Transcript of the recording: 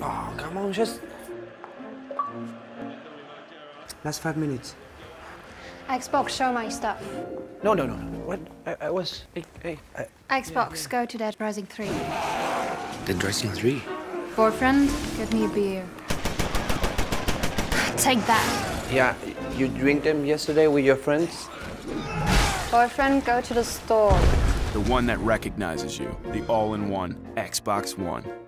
Oh, come on, just... Last 5 minutes. Xbox, show my stuff. No. What? I was... Hey. Xbox, go to Dead Rising 3. Dead Rising 3? Boyfriend, get me a beer. Take that. Yeah, you drink them yesterday with your friends? Boyfriend, go to the store. The one that recognizes you. The all-in-one Xbox One.